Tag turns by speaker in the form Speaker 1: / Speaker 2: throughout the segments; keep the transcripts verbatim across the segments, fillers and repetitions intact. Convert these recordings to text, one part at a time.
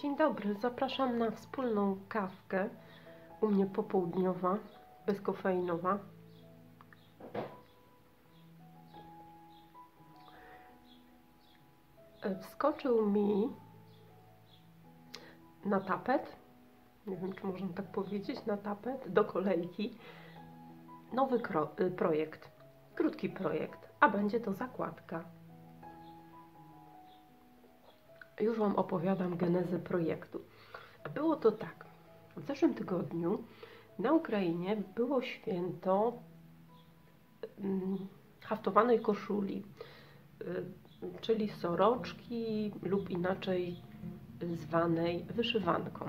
Speaker 1: Dzień dobry, zapraszam na wspólną kawkę, u mnie popołudniowa, bezkofeinowa. Wskoczył mi na tapet, nie wiem czy można tak powiedzieć, na tapet, do kolejki, nowy projekt, krótki projekt, a będzie to zakładka. Już Wam opowiadam genezę projektu. Było to tak, w zeszłym tygodniu na Ukrainie było święto haftowanej koszuli, czyli soroczki lub inaczej zwanej wyszywanką.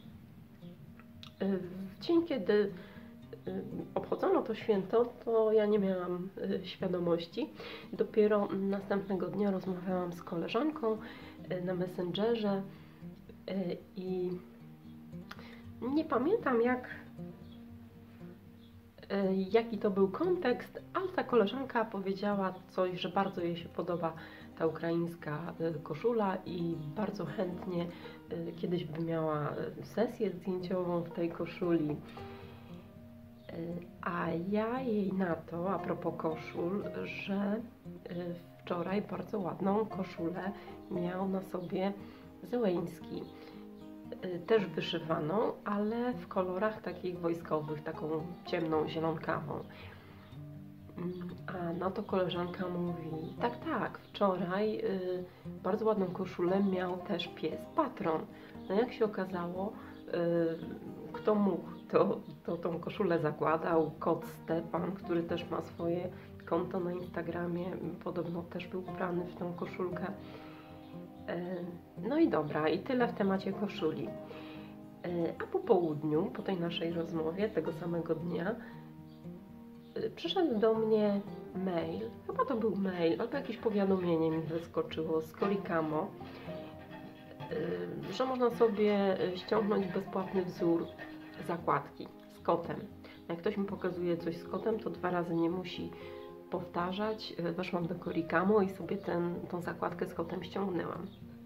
Speaker 1: W dzień, kiedy obchodzono to święto, to ja nie miałam świadomości. Dopiero następnego dnia rozmawiałam z koleżanką na Messengerze i nie pamiętam jak, jaki to był kontekst, ale ta koleżanka powiedziała coś, że bardzo jej się podoba ta ukraińska koszula i bardzo chętnie kiedyś by miała sesję zdjęciową w tej koszuli. A ja jej na to, a propos koszul, że wczoraj bardzo ładną koszulę miał na sobie Zełeński. Też wyszywaną, ale w kolorach takich wojskowych, taką ciemną, zielonkawą. A na to koleżanka mówi, tak, tak, wczoraj y, bardzo ładną koszulę miał też pies Patron. No jak się okazało, y, kto mógł, to, to tą koszulę zakładał kot Stepan, który też ma swoje konto na Instagramie, podobno też był ubrany w tą koszulkę. No i dobra, i tyle w temacie koszuli. A po południu, po tej naszej rozmowie, tego samego dnia, przyszedł do mnie mail, chyba to był mail, albo jakieś powiadomienie mi wyskoczyło z Coricamo, że można sobie ściągnąć bezpłatny wzór zakładki z kotem. Jak ktoś mi pokazuje coś z kotem, to dwa razy nie musi powtarzać. Weszłam do Coricamo i sobie ten, tą zakładkę z kotem ściągnęłam.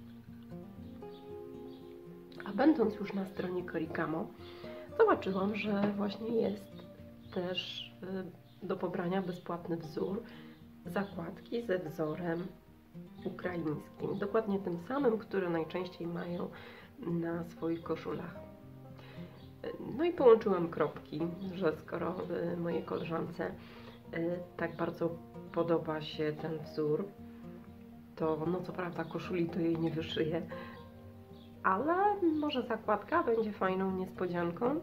Speaker 1: A będąc już na stronie Coricamo, zobaczyłam, że właśnie jest też do pobrania bezpłatny wzór zakładki ze wzorem ukraińskim. Dokładnie tym samym, który najczęściej mają na swoich koszulach. No i połączyłam kropki, że skoro mojej koleżance tak bardzo podoba się ten wzór, to no co prawda koszuli to jej nie wyszyję, ale może zakładka będzie fajną niespodzianką.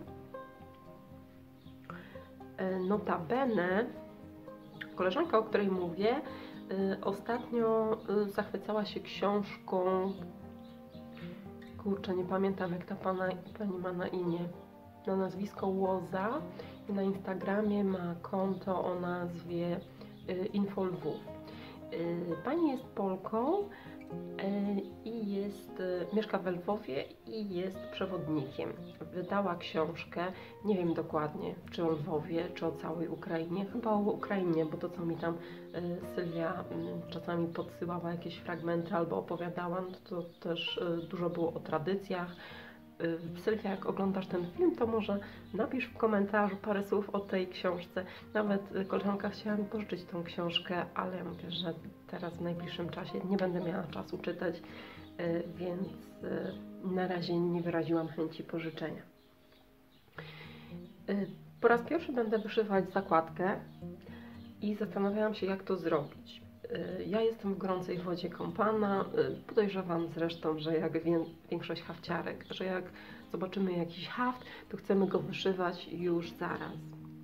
Speaker 1: Notabene koleżanka, o której mówię, ostatnio zachwycała się książką, kurczę, nie pamiętam jak ta pana, pani ma na imię, na nazwisko Łoza i na Instagramie ma konto o nazwie Infolwów. Pani jest Polką i jest, mieszka w Lwowie i jest przewodnikiem. Wydała książkę, nie wiem dokładnie, czy o Lwowie, czy o całej Ukrainie, chyba o Ukrainie, bo to co mi tam Sylwia czasami podsyłała jakieś fragmenty albo opowiadała, to też dużo było o tradycjach. Sylwia, jak oglądasz ten film, to może napisz w komentarzu parę słów o tej książce. Nawet koleżanka chciała mi pożyczyć tą książkę, ale ja mówię, że teraz w najbliższym czasie nie będę miała czasu czytać, więc na razie nie wyraziłam chęci pożyczenia. Po raz pierwszy będę wyszywać zakładkę i zastanawiałam się, jak to zrobić. Ja jestem w gorącej wodzie kąpana, podejrzewam zresztą, że jak większość hafciarek, że jak zobaczymy jakiś haft, to chcemy go wyszywać już zaraz.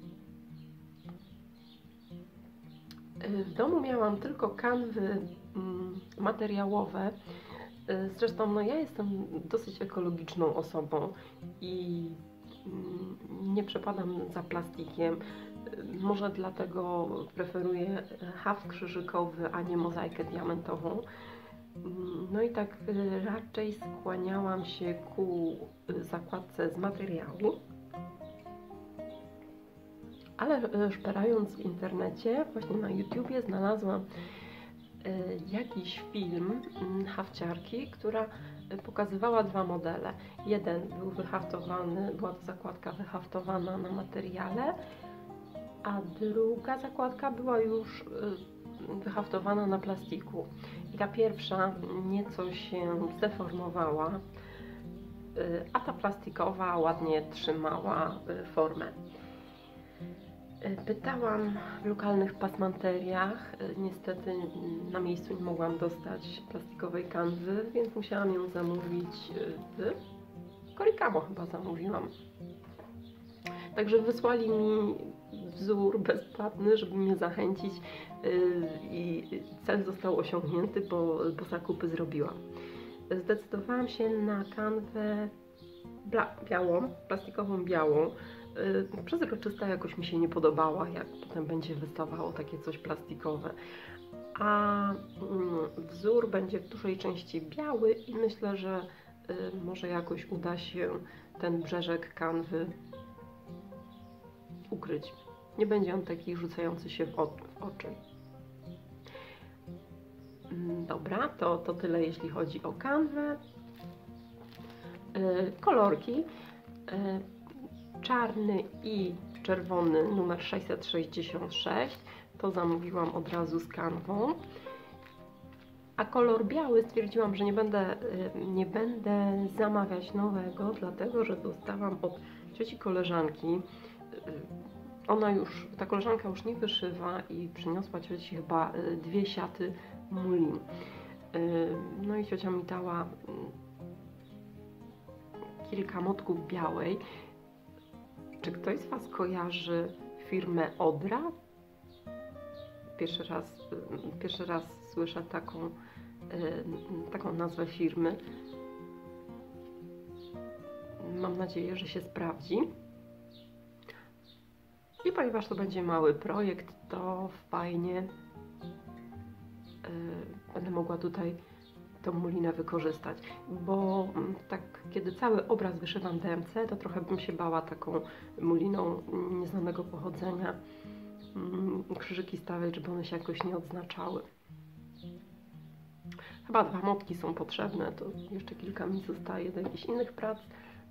Speaker 1: W domu miałam tylko kanwy materiałowe, zresztą no ja jestem dosyć ekologiczną osobą i nie przepadam za plastikiem. Może dlatego preferuję haft krzyżykowy, a nie mozaikę diamentową. No i tak raczej skłaniałam się ku zakładce z materiału. Ale szperając w internecie, właśnie na YouTubie, znalazłam jakiś film hafciarki, która pokazywała dwa modele. Jeden był wyhaftowany, była to zakładka wyhaftowana na materiale, a druga zakładka była już wyhaftowana na plastiku. I ta pierwsza nieco się zdeformowała, a ta plastikowa ładnie trzymała formę. Pytałam w lokalnych pasmanteriach, niestety na miejscu nie mogłam dostać plastikowej kanwy, więc musiałam ją zamówić w Coricamo, chyba zamówiłam. Także wysłali mi wzór bezpłatny, żeby mnie zachęcić i cel został osiągnięty, bo, bo zakupy zrobiłam. Zdecydowałam się na kanwę białą, plastikową białą. Przezroczysta jakoś mi się nie podobała, jak potem będzie wystawało takie coś plastikowe. A wzór będzie w dużej części biały i myślę, że może jakoś uda się ten brzeżek kanwy ukryć. Nie będzie on taki rzucający się w oczy. Dobra, to, to tyle jeśli chodzi o kanwę. Kolorki. Czarny i czerwony numer sześćset sześćdziesiąt sześć, to zamówiłam od razu z kanwą. A kolor biały stwierdziłam, że nie będę, nie będę zamawiać nowego, dlatego że dostałam od cioci koleżanki. Ona już, ta koleżanka już nie wyszywa i przyniosła cioci chyba dwie siaty mulin. No i ciocia mi dała kilka motków białej. Czy ktoś z Was kojarzy firmę Odra? Pierwszy raz, pierwszy raz słyszę taką, taką nazwę firmy. Mam nadzieję, że się sprawdzi. I ponieważ to będzie mały projekt, to fajnie będę mogła tutaj tą mulinę wykorzystać, bo tak kiedy cały obraz wyszywam D M C, to trochę bym się bała taką muliną nieznanego pochodzenia krzyżyki stawiać, żeby one się jakoś nie odznaczały. Chyba dwa motki są potrzebne, to jeszcze kilka mi zostaje do jakichś innych prac,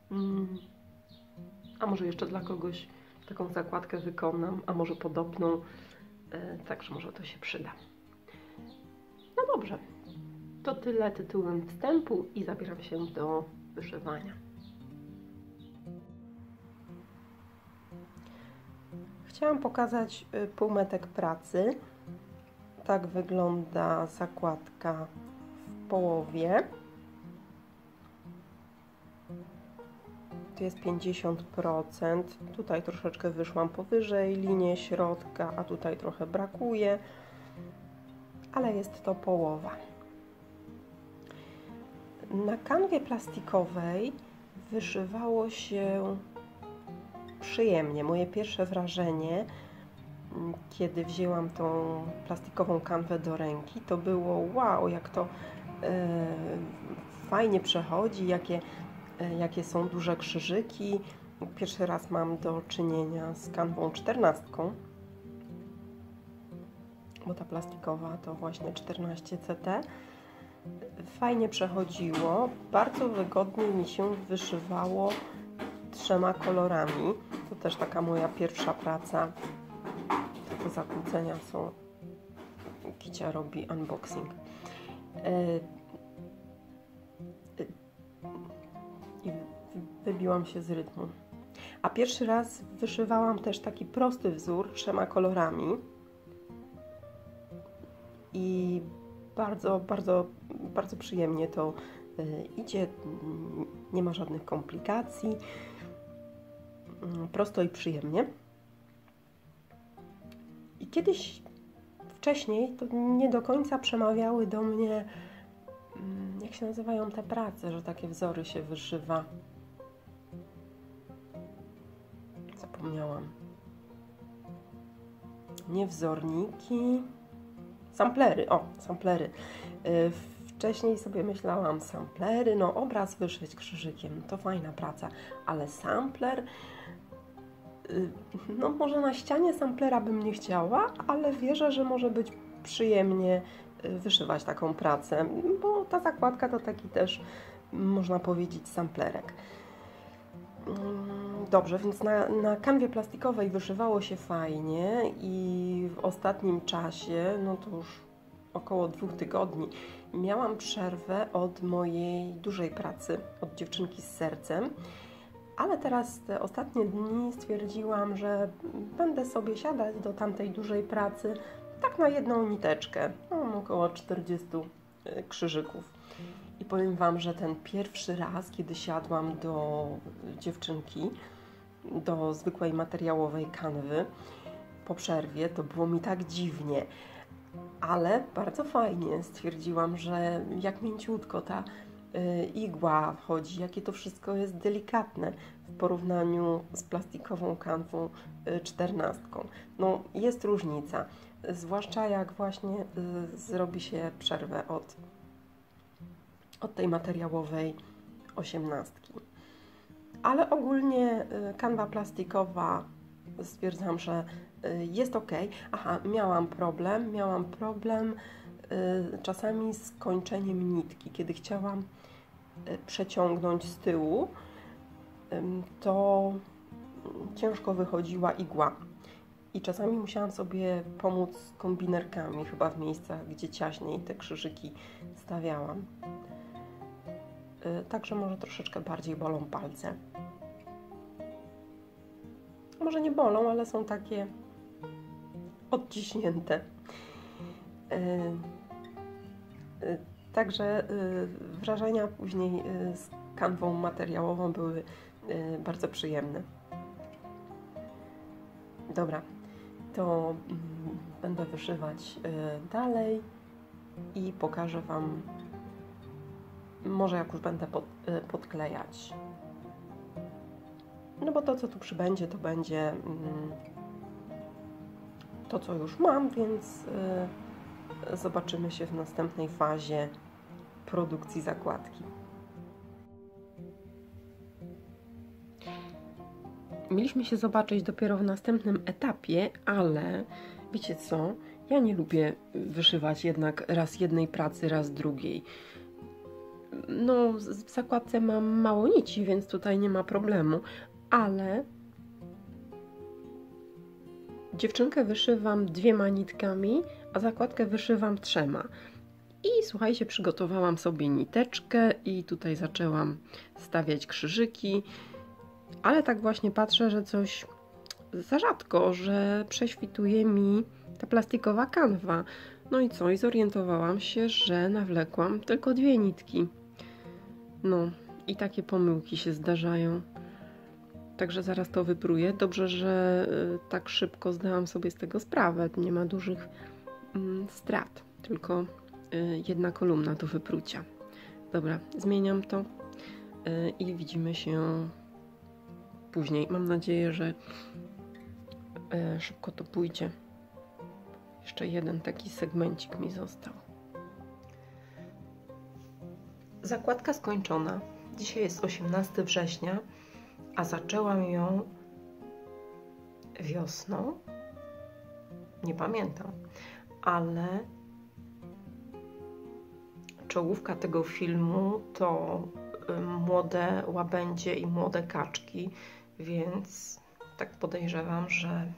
Speaker 1: a może jeszcze dla kogoś taką zakładkę wykonam, a może podobną, także może to się przyda. No dobrze. To tyle tytułem wstępu i zabieram się do wyszywania. Chciałam pokazać półmetek pracy. Tak wygląda zakładka w połowie. Tu jest pięćdziesiąt procent. Tutaj troszeczkę wyszłam powyżej linię środka, a tutaj trochę brakuje, ale jest to połowa. Na kanwie plastikowej wyszywało się przyjemnie. Moje pierwsze wrażenie, kiedy wzięłam tą plastikową kanwę do ręki, to było wow, jak to e, fajnie przechodzi, jakie, e, jakie są duże krzyżyki. Pierwszy raz mam do czynienia z kanwą czternastką, bo ta plastikowa to właśnie czternaście C T. Fajnie przechodziło, bardzo wygodnie mi się wyszywało trzema kolorami. To też taka moja pierwsza praca. Te zakłócenia są. Kicia robi unboxing. I wybiłam się z rytmu. A pierwszy raz wyszywałam też taki prosty wzór trzema kolorami. I bardzo, bardzo, bardzo przyjemnie to idzie, nie ma żadnych komplikacji, prosto i przyjemnie. I kiedyś wcześniej to nie do końca przemawiały do mnie, jak się nazywają te prace, że takie wzory się wyszywa. Zapomniałam. Nie wzorniki, samplery, o, samplery. Wcześniej sobie myślałam, samplery, no obraz wyszyć krzyżykiem, to fajna praca, ale sampler, no może na ścianie samplera bym nie chciała, ale wierzę, że może być przyjemnie wyszywać taką pracę, bo ta zakładka to taki też, można powiedzieć, samplerek. Dobrze, więc na, na kanwie plastikowej wyszywało się fajnie i w ostatnim czasie, no to już około dwóch tygodni, miałam przerwę od mojej dużej pracy, od dziewczynki z sercem, ale teraz te ostatnie dni stwierdziłam, że będę sobie siadać do tamtej dużej pracy tak na jedną niteczkę. Mam około czterdziestu krzyżyków. I powiem Wam, że ten pierwszy raz, kiedy siadłam do dziewczynki, do zwykłej materiałowej kanwy po przerwie, to było mi tak dziwnie, ale bardzo fajnie. Stwierdziłam, że jak mięciutko ta y, igła wchodzi, jakie to wszystko jest delikatne w porównaniu z plastikową kanwą y, czternastką. No, jest różnica, zwłaszcza jak właśnie y, zrobi się przerwę od od tej materiałowej osiemnastki. Ale ogólnie kanwa plastikowa, stwierdzam, że jest ok. Aha, miałam problem, miałam problem czasami z kończeniem nitki. Kiedy chciałam przeciągnąć z tyłu, to ciężko wychodziła igła. I czasami musiałam sobie pomóc kombinerkami, chyba w miejscach, gdzie ciaśniej te krzyżyki stawiałam. Także może troszeczkę bardziej bolą palce. Może nie bolą, ale są takie odciśnięte. Także wrażenia później z kanwą materiałową były bardzo przyjemne. Dobra, to będę wyszywać dalej i pokażę Wam, może jak już będę pod, podklejać. No bo to, co tu przybędzie, to będzie to, co już mam, więc zobaczymy się w następnej fazie produkcji zakładki. Mieliśmy się zobaczyć dopiero w następnym etapie, ale wiecie co? Ja nie lubię wyszywać jednak raz jednej pracy, raz drugiej. No, w zakładce mam mało nici, więc tutaj nie ma problemu, ale dziewczynkę wyszywam dwiema nitkami, a zakładkę wyszywam trzema. I słuchajcie, przygotowałam sobie niteczkę i tutaj zaczęłam stawiać krzyżyki, ale tak właśnie patrzę, że coś za rzadko, że prześwituje mi ta plastikowa kanwa. No i co? I zorientowałam się, że nawlekłam tylko dwie nitki. No i takie pomyłki się zdarzają. Także zaraz to wypruję. Dobrze, że y, tak szybko zdałam sobie z tego sprawę. Nie ma dużych y, strat, tylko y, jedna kolumna do wyprucia. Dobra, zmieniam to y, i widzimy się później. Mam nadzieję, że y, szybko to pójdzie. Jeszcze jeden taki segmencik mi został. Zakładka skończona. Dzisiaj jest osiemnastego września, a zaczęłam ją wiosną. Nie pamiętam, ale czołówka tego filmu to młode łabędzie i młode kaczki, więc tak podejrzewam, że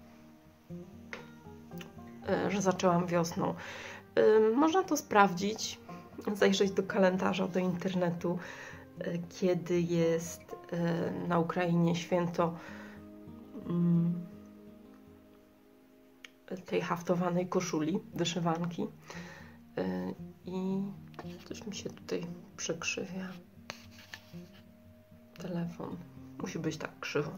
Speaker 1: że zaczęłam wiosną. Można to sprawdzić, zajrzeć do kalendarza, do internetu, kiedy jest na Ukrainie święto tej haftowanej koszuli, wyszywanki. I też mi się tutaj przekrzywia telefon. Musi być tak krzywo.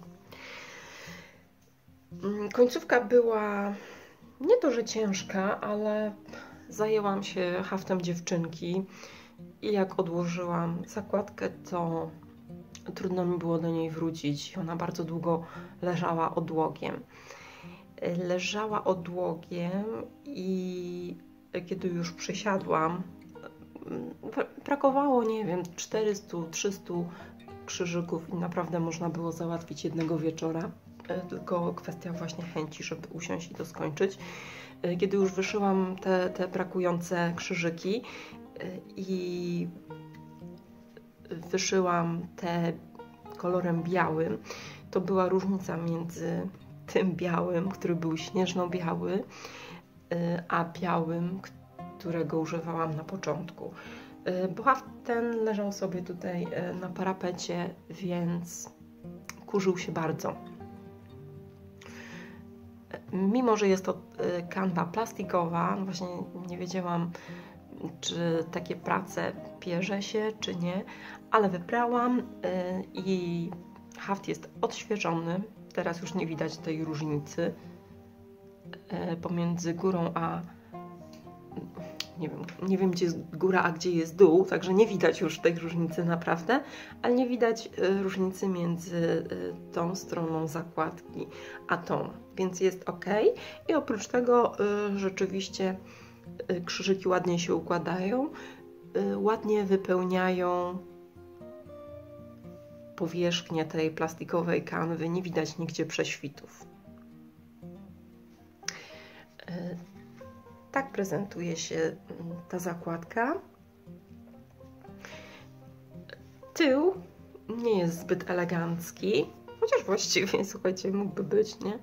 Speaker 1: Końcówka była nie to, że ciężka, ale zajęłam się haftem dziewczynki i jak odłożyłam zakładkę, to trudno mi było do niej wrócić. Ona bardzo długo leżała odłogiem. Leżała odłogiem i kiedy już przysiadłam, brakowało, nie wiem, czterystu trzystu krzyżyków i naprawdę można było załatwić jednego wieczora. tylko kwestia właśnie chęci, żeby usiąść i to skończyć. Kiedy już wyszyłam te, te brakujące krzyżyki i wyszyłam te kolorem białym, to była różnica między tym białym, który był śnieżno-biały, a białym, którego używałam na początku. Bo ten leżał sobie tutaj na parapecie, więc kurzył się bardzo. Mimo że jest to kanwa plastikowa, właśnie nie wiedziałam, czy takie prace pierze się, czy nie, ale wybrałam i haft jest odświeżony. Teraz już nie widać tej różnicy pomiędzy górą a nie wiem, nie wiem gdzie jest góra, a gdzie jest dół, także nie widać już tej różnicy naprawdę, ale nie widać różnicy między tą stroną zakładki a tą, więc jest ok. I oprócz tego rzeczywiście krzyżyki ładnie się układają, ładnie wypełniają powierzchnię tej plastikowej kanwy, nie widać nigdzie prześwitów. Tak prezentuje się ta zakładka. Tył nie jest zbyt elegancki, chociaż właściwie, słuchajcie, mógłby być, nie?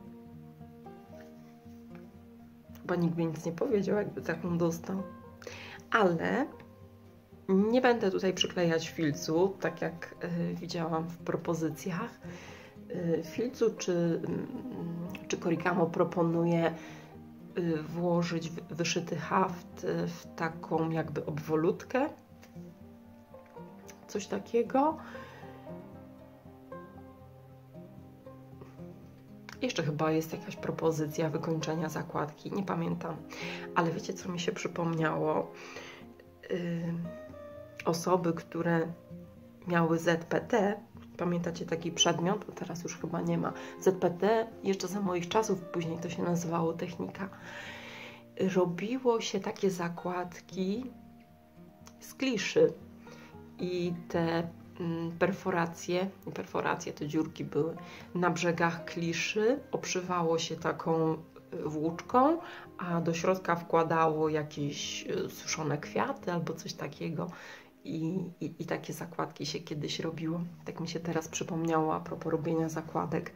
Speaker 1: Chyba nikt by nic nie powiedział, jakby taką dostał. Ale nie będę tutaj przyklejać filcu, tak jak y, widziałam w propozycjach. Y, filcu czy, y, czy Korikamo proponuje y, włożyć wyszyty haft w taką jakby obwolutkę. Coś takiego. Jeszcze chyba jest jakaś propozycja wykończenia zakładki, nie pamiętam. Ale wiecie, co mi się przypomniało? Yy, osoby, które miały Z P T, pamiętacie taki przedmiot? Bo teraz już chyba nie ma. Z P T, jeszcze za moich czasów, później to się nazywało technika. Robiło się takie zakładki z kliszy i te perforacje, perforacje to dziurki były na brzegach kliszy, obszywało się taką włóczką, a do środka wkładało jakieś suszone kwiaty albo coś takiego i, i, i takie zakładki się kiedyś robiło. Tak mi się teraz przypomniało a propos robienia zakładek.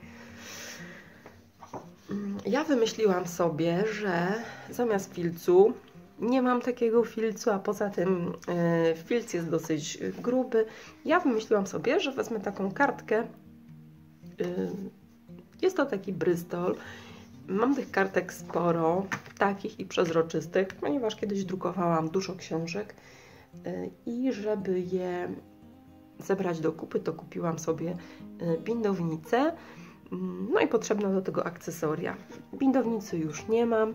Speaker 1: Ja wymyśliłam sobie, że zamiast filcu nie mam takiego filcu, a poza tym e, filc jest dosyć gruby. Ja wymyśliłam sobie, że wezmę taką kartkę. E, jest to taki Bristol. Mam tych kartek sporo, takich i przezroczystych, ponieważ kiedyś drukowałam dużo książek e, i żeby je zebrać do kupy, to kupiłam sobie bindownicę. No i potrzebne do tego akcesoria. Bindownicy już nie mam.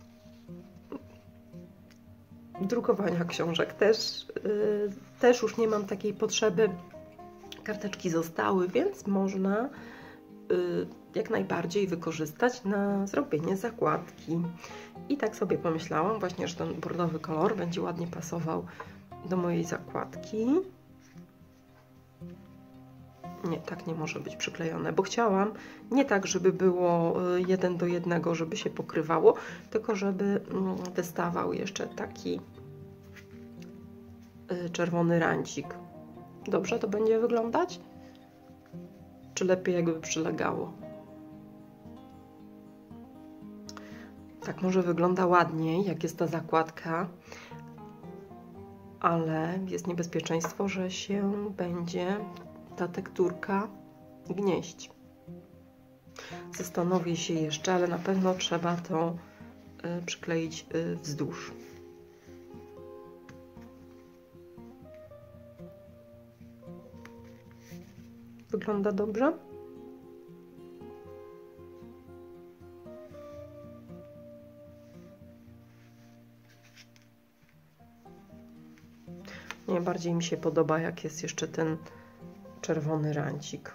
Speaker 1: Drukowania książek też, yy, też już nie mam takiej potrzeby. Karteczki zostały, więc można yy, jak najbardziej wykorzystać na zrobienie zakładki. I tak sobie pomyślałam właśnie, że ten bordowy kolor będzie ładnie pasował do mojej zakładki. Nie, tak nie może być przyklejone, bo chciałam nie tak, żeby było jeden do jednego, żeby się pokrywało, tylko żeby wystawał jeszcze taki czerwony rancik. Dobrze to będzie wyglądać? Czy lepiej jakby przylegało? Tak może wygląda ładniej, jak jest ta zakładka, ale jest niebezpieczeństwo, że się będzie ta tekturka gnieść. Zastanowię się jeszcze, ale na pewno trzeba to y, przykleić y, wzdłuż. Wygląda dobrze? Nie, bardziej mi się podoba, jak jest jeszcze ten czerwony rancik.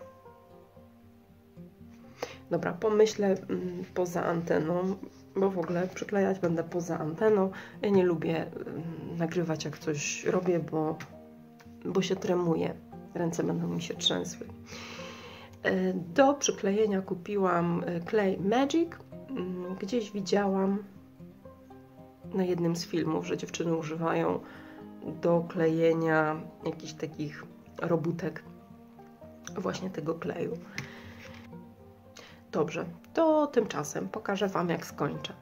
Speaker 1: Dobra, pomyślę mm, poza anteną, bo w ogóle przyklejać będę poza anteną. Ja nie lubię mm, nagrywać, jak coś robię, bo, bo się tremuje. Ręce będą mi się trzęsły. Do przyklejenia kupiłam klej Magic. Gdzieś widziałam na jednym z filmów, że dziewczyny używają do klejenia jakichś takich robótek właśnie tego kleju. Dobrze, to tymczasem pokażę Wam, jak skończę.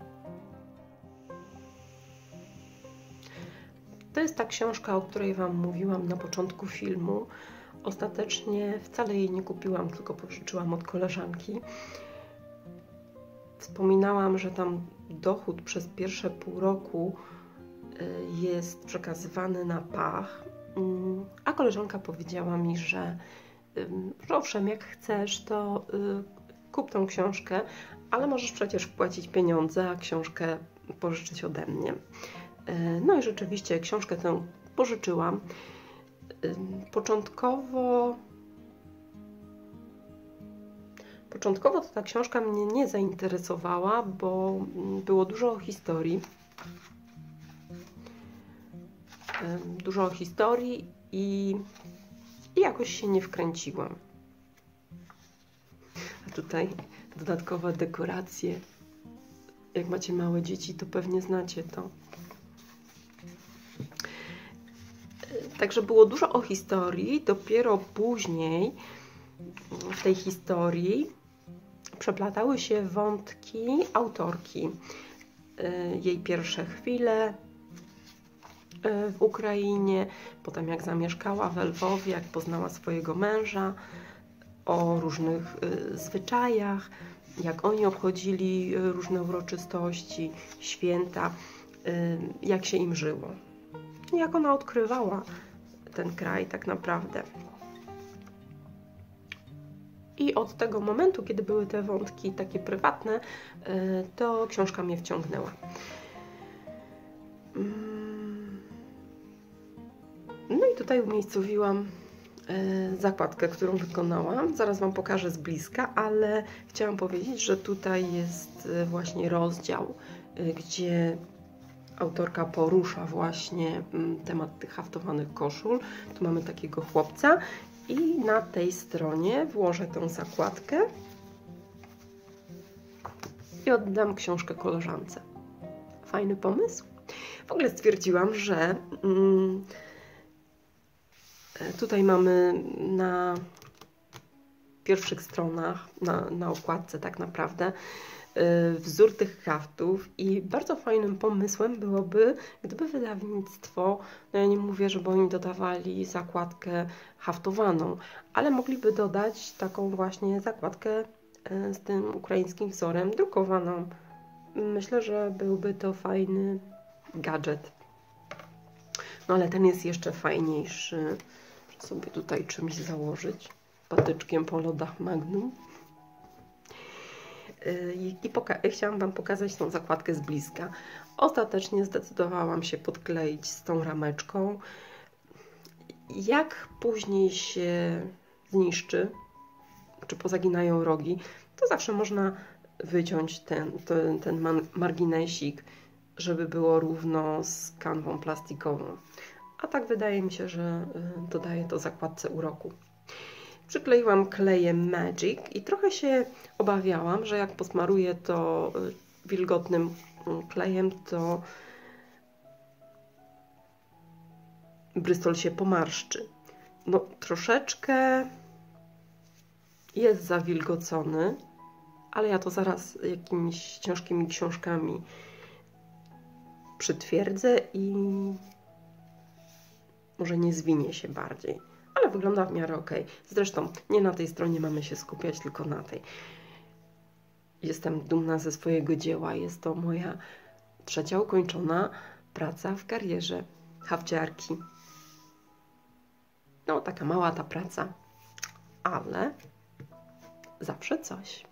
Speaker 1: To jest ta książka, o której Wam mówiłam na początku filmu. Ostatecznie wcale jej nie kupiłam, tylko pożyczyłam od koleżanki. Wspominałam, że tam dochód przez pierwsze pół roku jest przekazywany na pach, a koleżanka powiedziała mi, że, że owszem, jak chcesz, to kup tą książkę, ale możesz przecież wpłacić pieniądze, a książkę pożyczyć ode mnie. No i rzeczywiście książkę tę pożyczyłam. Początkowo Początkowo to ta książka mnie nie zainteresowała, bo było dużo historii. Dużo historii i, i jakoś się nie wkręciłam. A tutaj dodatkowe dekoracje. Jak macie małe dzieci, to pewnie znacie to. Także było dużo o historii. Dopiero później w tej historii przeplatały się wątki autorki. Jej pierwsze chwile w Ukrainie, potem jak zamieszkała w Lwowie, jak poznała swojego męża, o różnych zwyczajach, jak oni obchodzili różne uroczystości, święta, jak się im żyło. Jak ona odkrywała ten kraj tak naprawdę. I od tego momentu, kiedy były te wątki takie prywatne, to książka mnie wciągnęła. No i tutaj umiejscowiłam zakładkę, którą wykonałam. Zaraz Wam pokażę z bliska, ale chciałam powiedzieć, że tutaj jest właśnie rozdział, gdzie autorka porusza właśnie temat tych haftowanych koszul. Tu mamy takiego chłopca i na tej stronie włożę tę zakładkę i oddam książkę koleżance. Fajny pomysł. W ogóle stwierdziłam, że mm, tutaj mamy na pierwszych stronach, na, na okładce tak naprawdę, wzór tych haftów i bardzo fajnym pomysłem byłoby, gdyby wydawnictwo, no ja nie mówię, żeby oni dodawali zakładkę haftowaną, ale mogliby dodać taką właśnie zakładkę z tym ukraińskim wzorem drukowaną. Myślę, że byłby to fajny gadżet. No ale ten jest jeszcze fajniejszy. Muszę sobie tutaj czymś założyć. Patyczkiem po lodach Magnum. I, i chciałam Wam pokazać tą zakładkę z bliska. Ostatecznie zdecydowałam się podkleić z tą rameczką. Jak później się zniszczy, czy pozaginają rogi, to zawsze można wyciąć ten, ten, ten marginesik, żeby było równo z kanwą plastikową. A tak wydaje mi się, że dodaje to zakładce uroku. Przykleiłam klejem Magic i trochę się obawiałam, że jak posmaruję to wilgotnym klejem, to brystol się pomarszczy. No troszeczkę jest zawilgocony, ale ja to zaraz jakimiś ciężkimi książkami przytwierdzę i może nie zwinie się bardziej. Ale wygląda w miarę ok. Zresztą nie na tej stronie mamy się skupiać, tylko na tej. Jestem dumna ze swojego dzieła. Jest to moja trzecia ukończona praca w karierze hafciarki. No, taka mała ta praca, ale zawsze coś.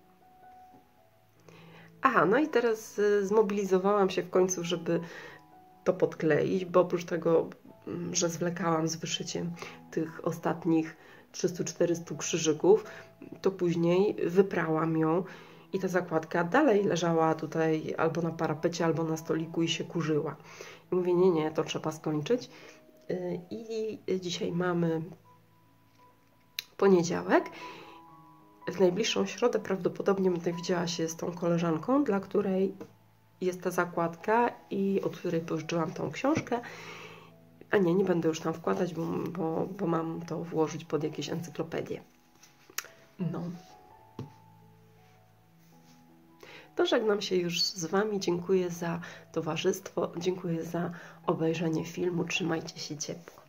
Speaker 1: Aha, no i teraz zmobilizowałam się w końcu, żeby to podkleić, bo oprócz tego, że zwlekałam z wyszyciem tych ostatnich trzystu czterystu krzyżyków, to później wyprałam ją i ta zakładka dalej leżała tutaj albo na parapecie, albo na stoliku i się kurzyła. I mówię, nie, nie, to trzeba skończyć. I dzisiaj mamy poniedziałek. w najbliższą środę prawdopodobnie będę widziała się z tą koleżanką, dla której jest ta zakładka i od której pożyczyłam tą książkę. A nie, nie będę już tam wkładać, bo, bo, bo mam to włożyć pod jakieś encyklopedie. No. To żegnam się już z Wami. Dziękuję za towarzystwo, dziękuję za obejrzenie filmu. Trzymajcie się ciepło.